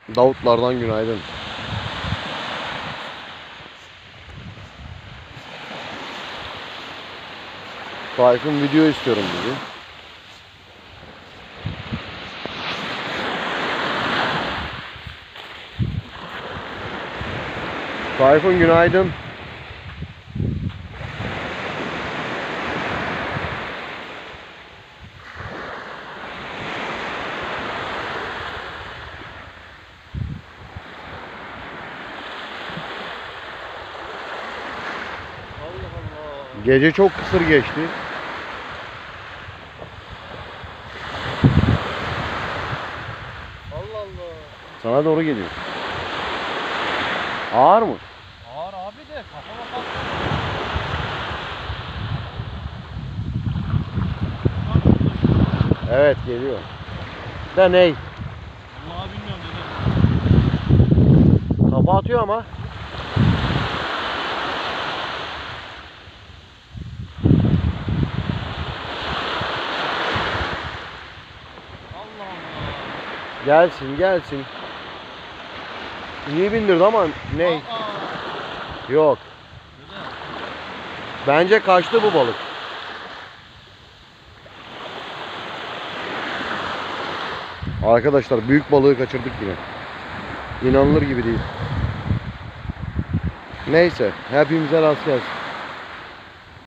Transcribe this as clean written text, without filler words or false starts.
Davutlardan günaydın. Tayfun video istiyorum dedi. Tayfun günaydın. Gece çok kısır geçti. Allah Allah. Sana doğru geliyor. Ağır mı? Ağır abi de kafama kalktı. Evet geliyor. Da ney? Vallahi bilmiyorum dedi. Kafa atıyor ama. Allah Allah. Gelsin gelsin. İyi bindirdi ama ney? Aa. Yok. Güzel. Bence kaçtı bu balık. Arkadaşlar büyük balığı kaçırdık yine. İnanılır gibi değil. Neyse hepimize rast gelsin.